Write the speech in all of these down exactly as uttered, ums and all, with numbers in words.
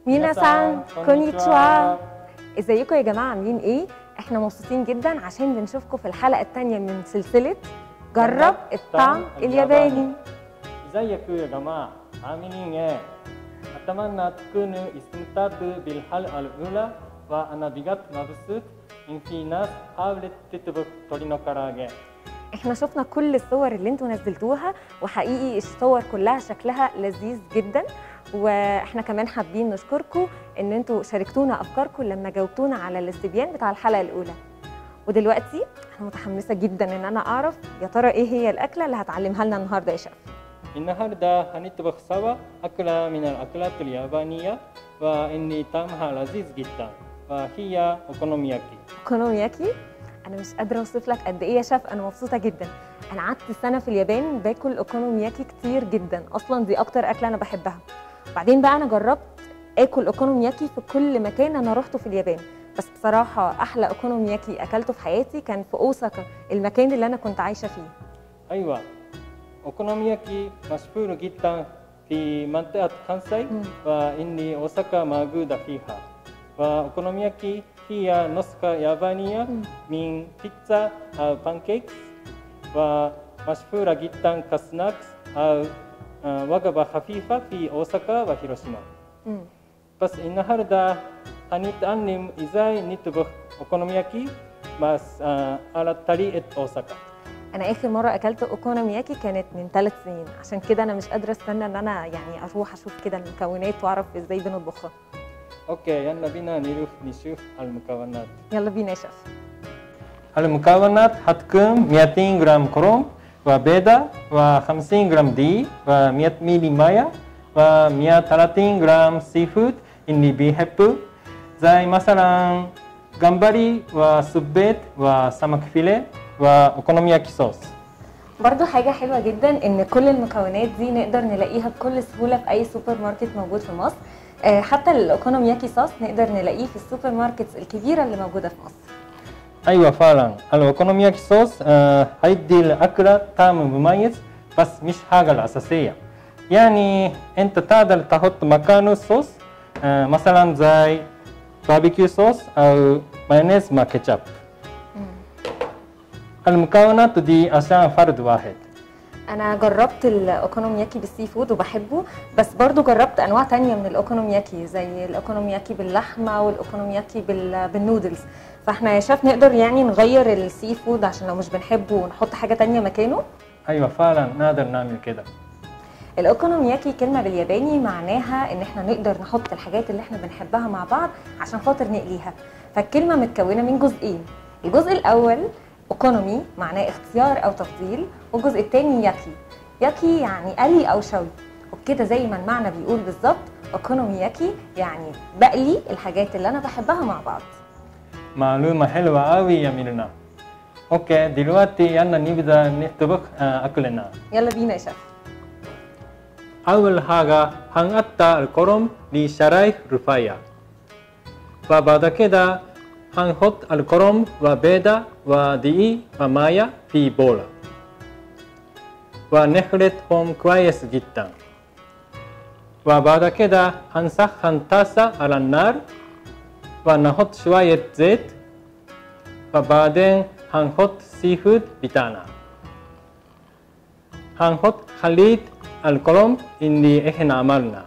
مينا-سان كونيتشوا. ازيكم يا جماعه، عاملين ايه؟ احنا مبسوطين جدا عشان بنشوفكم في الحلقه الثانيه من سلسله جرب الطعم الياباني. ازيكم يا جماعه، عاملين ايه؟ اتمنى تكونوا استمتعتوا بالحلقه الاولى، وانا بجد مبسوط ان في ناس حاولت تطبخ تورينو كاراجي. احنا شفنا كل الصور اللي انتوا نزلتوها، وحقيقي الصور كلها شكلها لذيذ جدا، واحنا كمان حابين نشكركم ان انتوا شاركتونا افكاركم لما جاوبتونا على الاستبيان بتاع الحلقه الاولى. ودلوقتي انا متحمسه جدا ان انا اعرف يا ترى ايه هي الاكله اللي هتعلمها لنا النهارده يا شيف. النهارده هنطبخ سوا أكلة من الأكلات اليابانية، وإن طعمها لذيذ جدا، وهي أوكونومياكي. اوكونومياكي؟ انا مش قادره اوصف لك قد ايه يا شيف انا مبسوطه جدا. انا قعدت سنه في اليابان باكل اوكونومياكي كتير جدا، اصلا دي اكتر اكله انا بحبها. بعدين بقى انا جربت اكل اوكونومياكي في كل مكان انا روحته في اليابان، بس بصراحه احلى اوكونومياكي اكلته في حياتي كان في اوساكا، المكان اللي انا كنت عايشه فيه. أيوة، أوكونومياكي مشهور جدا في منطقة كانساي، وإن أوساكا موجودة فيها. وأوكونومياكي هي نسخة يابانية من بيتزا أو بانكيكس، ومشهورة جدا كسناكس أو وجبة خفيفة في أوساكا وهيروشيما. بس النهارده هنتعلم إزاي نطبخ أوكونومياكي بس على طريقة أوساكا. انا اخر مره اكلت اوكونومياكي كانت من ثلاث سنين، عشان كده انا مش قادره استنى ان انا يعني اروح اشوف كده المكونات واعرف ازاي بنطبخها. اوكي، يلا بينا نروح نشوف المكونات. يلا بينا يا شيف. المكونات هتكون مئتين جرام كروم وبيضة وخمسين جرام دقيق ومئة ميلي مية ومئة وثلاثين جرام سي فود اللي بيحبوا، زي مثلا جمبري وسبيت وسمك فيليه واوكونومياكي صوص. برضو حاجة حلوة جدا ان كل المكونات دي نقدر نلاقيها بكل سهولة في اي سوبر ماركت موجود في مصر. حتى الاوكونومياكي صوص نقدر نلاقيه في السوبر ماركتس الكبيرة اللي موجودة في مصر. ايوه فعلا، الاوكونومياكي صوص هيدي الاكلة طعم مميز، بس مش حاجة الاساسية. يعني انت تقدر تحط مكانه صوص مثلا زي باربيكيو صوص او مايونيز مع كاتشب. المكونات دي عشان فرد واحد. انا جربت الاوكونومياكي بالسي فود وبحبه، بس برضو جربت انواع تانية من الاوكونومياكي زي الاوكونومياكي باللحمه والاوكونومياكي بالنودلز. فاحنا يا شيف نقدر يعني نغير السي فود عشان لو مش بنحبه ونحط حاجه تانية مكانه. ايوه فعلا نقدر نعمل كده. الاوكونومياكي كلمه بالياباني معناها ان احنا نقدر نحط الحاجات اللي احنا بنحبها مع بعض عشان خاطر نقليها. فالكلمه متكونه من جزئين. الجزء الاول اوكونومي معناه اختيار او تفضيل، والجزء الثاني ياكي. ياكي يعني قلي او شوي، وبكده زي ما المعنى بيقول بالظبط اوكونومياكي يعني بقلي الحاجات اللي انا بحبها مع بعض. معلومه حلوه قوي يا ميرنا. اوكي دلوقتي يلا نبدا نطبخ اكلنا. يلا بينا يا شيف. اول حاجه هنقطع الكرنب لشرايح رفيعه، وبعد كده هنحط الكرنب وبيضة ودقيق ومية في بولة ونخلطهم كويس جدا. وبعد كده هنسخن طاسة على النار ونحط شوية زيت، وبعدين هنحط سي فود بتاعنا. هنحط خليط الكرنب اللي احنا عملنا،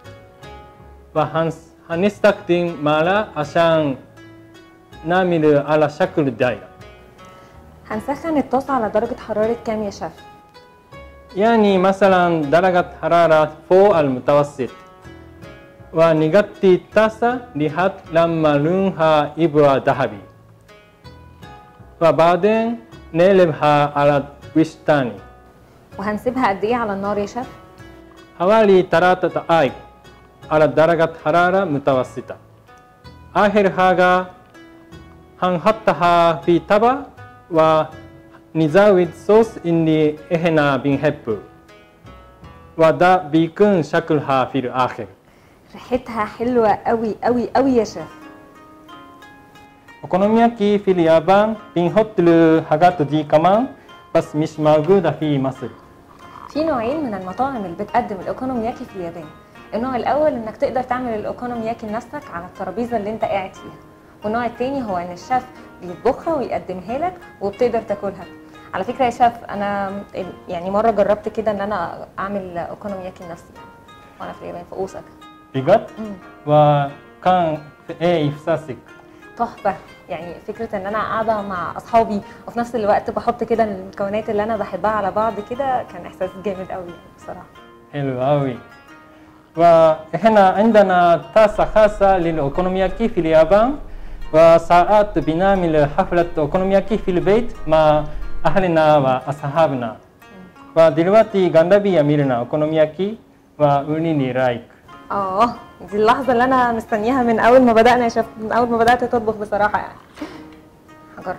وهنستخدم معلقة عشان نعمل على شكل دايرة. هنسخن الطاسة على درجة حرارة كام يا شيف؟ يعني مثلا درجة حرارة فوق المتوسط، ونغطي الطاسة لحد لما لونها يبقى ذهبي، وبعدين نقلبها على وش تاني. وهنسيبها قد ايه على النار يا شيف؟ حوالي ثلاث دقايق على درجة حرارة متوسطة. آخر حاجة هنحطها في طبق ونزود صوص اللي احنا بنحبه، وده بيكون شكلها في الآخر. ريحتها حلوة قوي قوي قوي يا شيف. اوكونومياكي في اليابان بنحط الحاجات دي كمان، بس مش موجودة في مصر. في نوعين من المطاعم اللي بتقدم الاوكونومياكي في اليابان. النوع الاول انك تقدر تعمل الاوكونومياكي لنفسك على الترابيزه اللي انت قاعد فيها، والنوع التاني هو ان الشيف بيطبخها ويقدمها لك وبتقدر تاكلها. على فكره يا شيف انا يعني مره جربت كده ان انا اعمل اوكونومياكي لنفسي وانا في اليابان في اوساكا. بجد؟ وكان ايه احساسك؟ تحفه، يعني فكره ان انا قاعده مع اصحابي وفي نفس الوقت بحط كده المكونات اللي انا بحبها على بعض كده، كان احساس جامد قوي بصراحه. حلو قوي. وهنا عندنا طاسه خاصه للاوكونومياكي في اليابان، وساعات بنعمل حفله اوكونومياكي في البيت مع اهلنا واصحابنا. ودلوقتي جنبي يعملنا اوكونومياكي وقولي لي رايك. اه دي اللحظه اللي انا مستنياها من اول ما بدانا يا شيف، من اول ما بدات تطبخ بصراحه يعني. هجرب.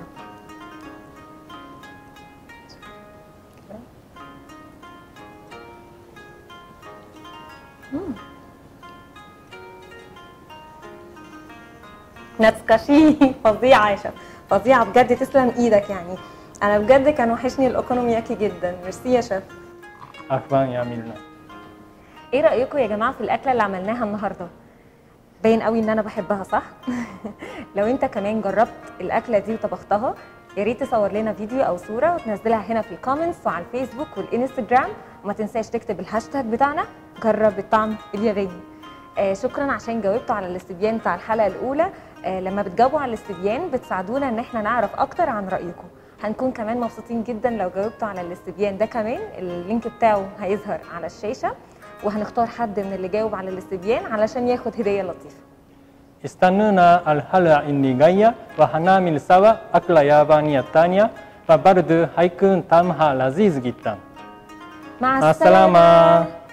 ناتسكاشي فظيعه يا شيف، فظيعه بجد، تسلم ايدك يعني. انا بجد كان وحشني الاوكونومياكي جدا. ميرسي يا شيف. عفوا يعملنا. ايه رايكم يا جماعه في الاكله اللي عملناها النهارده؟ باين قوي ان انا بحبها صح؟ لو انت كمان جربت الاكله دي وطبختها يا ريت تصور لنا فيديو او صوره وتنزلها هنا في الكومنتس وعلى الفيسبوك والانستجرام، وما تنساش تكتب الهاشتاج بتاعنا جرب الطعم الياباني. آه شكرا عشان جاوبتوا على الاستبيان بتاع الحلقه الاولى. آه لما بتجاوبوا على الاستبيان بتساعدونا ان احنا نعرف اكتر عن رايكم. هنكون كمان مبسوطين جدا لو جاوبتوا على الاستبيان ده، كمان اللينك بتاعه هيظهر على الشاشه، وهنختار حد من اللي جاوب على الاستبيان علشان ياخد هديه لطيفه. استنونا الحلقة اللي جاية وهنعمل سوا أكلة يابانية تانية، وبرضه هيكون طعمها لذيذ جدا. مع مع السلامه. السلامة.